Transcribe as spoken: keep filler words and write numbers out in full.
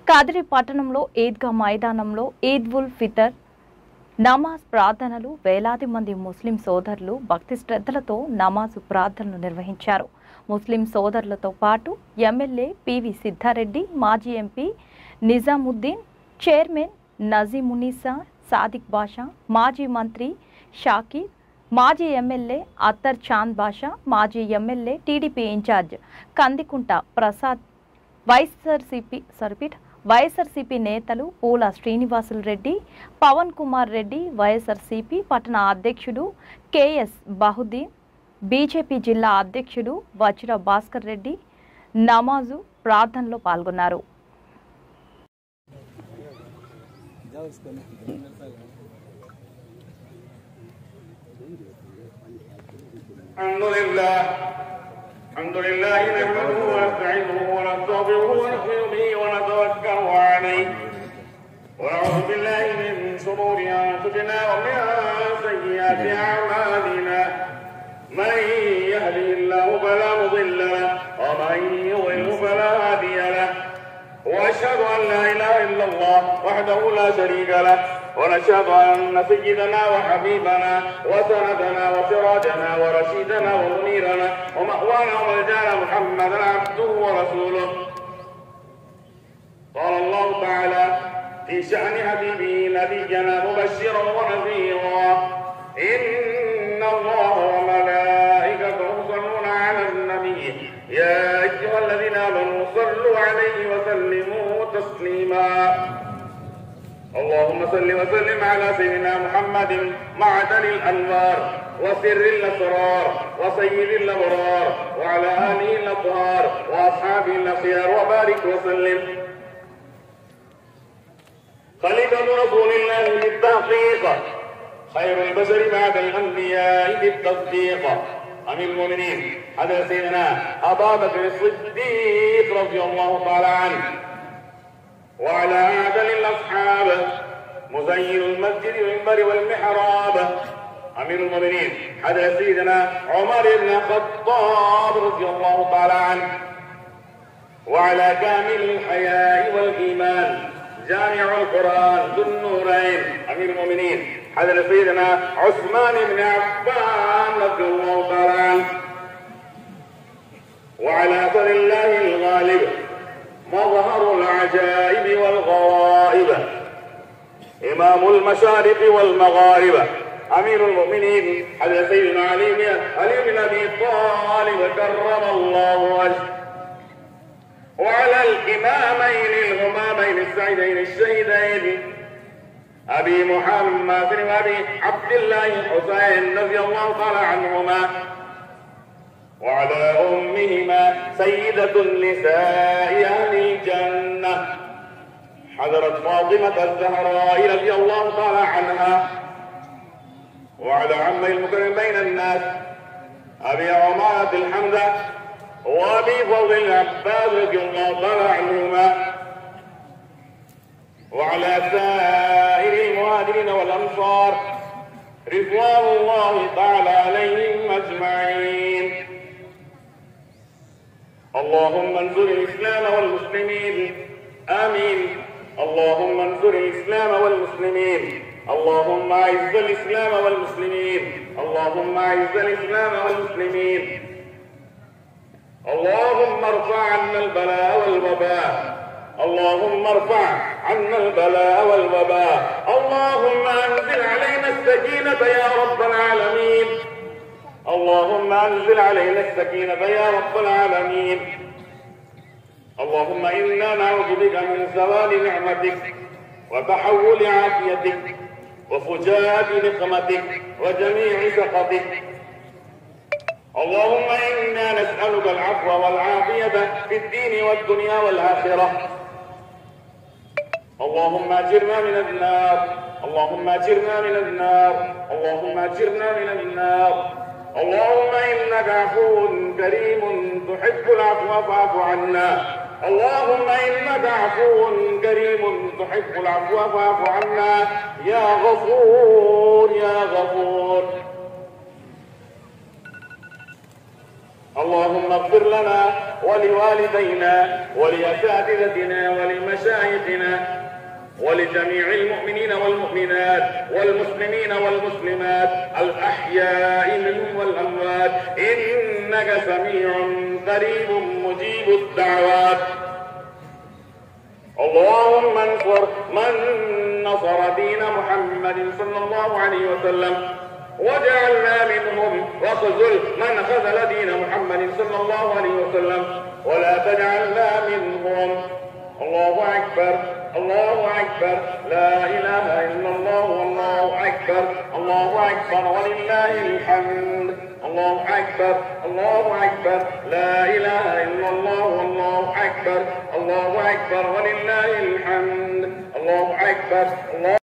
కాదిరి పట్టణంలో ఈద్గా మైదానంలో ఈద్ ఉల్ ఫితర్ నమాజ్ ప్రార్థనలు వేలాది మంది ముస్లిం సోదరులు భక్తి శ్రద్ధలతో నమాజు ప్రార్థనలు నిర్వహించారు. ముస్లిం సోదరులతో పాటు ఎమ్మెల్యే పివి సిద్ధారెడ్డి, మాజీ ఎంపీ నిజాముద్దీన్, చైర్మన్ నజీమున్నీసా, సాదిక్ బాషా, మాజీ మంత్రి షాకీర్, మాజీ ఎమ్మెల్యే అత్తర్ చాంద్ బాషా, మాజీ MLA TDP incharge Kandikunta Prasad, YSRCP సర్పిట్ వైఎస్ఆర్సీపీ నేతలు పూల శ్రీనివాసులు రెడ్డి, పవన్ కుమార్ రెడ్డి, వైఎస్ఆర్సీపీ పట్టణ అధ్యక్షుడు కేఎస్ బహుద్దీన్, బీజేపీ జిల్లా అధ్యక్షుడు వజ్ర భాస్కర్ రెడ్డి నమాజు ప్రార్థనలో పాల్గొన్నారు. الحمد لله نحمده ونستعينه ونستغفره ونؤمن به ونتوكل عليه ونعوذ بالله من شرور انفسنا ومن سيئات اعمالنا من يهده الله فلا مضل له ومن يضلل فلا هادي له واشهد ان لا اله الا الله وحده لا شريك له ونشهد أن سيدنا وحبيبنا وسندنا وسراجنا ورشيدنا ومنيرنا ومأوانا وملجانا محمدا عبده ورسوله. قال الله تعالى في شأن حبيبه نبينا مبشرا ونذيرا إن الله وملائكته يصلون على النبي يا أيها الذين آمنوا صلوا عليه وسلموا تسليما. اللهم صل وسلم على سيدنا محمد معدن الانوار وسر الاسرار وسيد الابرار وعلى اله الاطهار واصحابه الاخيار وبارك وسلم. خليفة رسول الله بالتحقيق خير البشر بعد الانبياء بالتصديق. امير المؤمنين حضرة سيدنا ابا بكر الصديق رضي الله تعالى عنه وعلى أعدل الأصحاب مزين المسجد والمنبر والمحراب. أمير المؤمنين حضرة سيدنا عمر بن الخطاب رضي الله تعالى عنه وعلى كامل الحياء والإيمان جامع القرآن ذو النورين. أمير المؤمنين حضرة سيدنا عثمان بن عفان رضي الله تعالى عنه وعلى أثر الله الغالب مظهر العجائب والغرائب إمام المشارق والمغارب. أمير المؤمنين حضرة سيدنا علي علي بن أبي طالب كرم الله وجهه وعلى الإمامين الهمامين السعيدين الشهيدين أبي محمد وأبي عبد الله الحسين رضي الله تعالى عنهما وعلى أمهما سيدة النساء أهل الجنة حضرت فاطمة الزهراء رضي الله تعالى عنها وعلى عمه المكرم بين الناس أبي عمارة الحمزة وأبي فضل العباس رضي الله تعالى عنهما وعلى سائر المهاجرين والأنصار رضوان الله تعالى عليهم أجمعين. اللهم انصر الإسلام والمسلمين آمين. اللهم انصر الإسلام والمسلمين. اللهم أعز الإسلام والمسلمين. اللهم أعز الإسلام والمسلمين. اللهم ارفع عنا البلاء والوباء. اللهم ارفع عنا البلاء والوباء. اللهم أنزل علينا السكينة يا رب العالمين. اللهم أنزل علينا السكينة يا رب العالمين. اللهم إنا نعوذ بك من زوال نعمتك وتحول عافيتك وفجاءة نقمتك وجميع سخطك. اللهم إنا نسألك العفو والعافية في الدين والدنيا والآخرة. اللهم أجرنا من النار. اللهم أجرنا من النار. اللهم أجرنا من النار. اللهم إنك عفو كريم تحب العفو فاعف عنا. اللهم إنك عفو كريم تحب العفو فاعف عنا يا غفور يا غفور. اللهم اغفر لنا ولوالدينا ولأساتذتنا ولمشايخنا رزقنا ولجميع المؤمنين والمؤمنات والمسلمين والمسلمات الأحياء منهم والأموات إنك سميع قريب مجيب الدعوات. اللهم انصر من نصر دين محمد صلى الله عليه وسلم وجعلنا منهم، واخذل من خذل دين محمد صلى الله عليه وسلم ولا تجعلنا منهم. الله أكبر الله أكبر لا إله إلا الله والله أكبر الله أكبر ولله الحمد. الله أكبر الله أكبر لا إله إلا الله والله أكبر الله أكبر ولله الحمد. الله أكبر الله